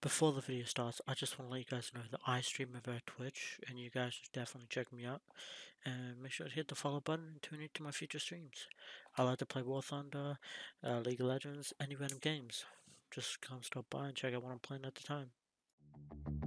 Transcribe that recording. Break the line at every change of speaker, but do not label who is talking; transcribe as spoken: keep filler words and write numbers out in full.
Before the video starts, I just want to let you guys know that I stream over Twitch, and you guys should definitely check me out. And make sure to hit the follow button and tune into my future streams. I like to play War Thunder, uh, League of Legends, any random games. Just come stop by and check out what I'm playing at the time.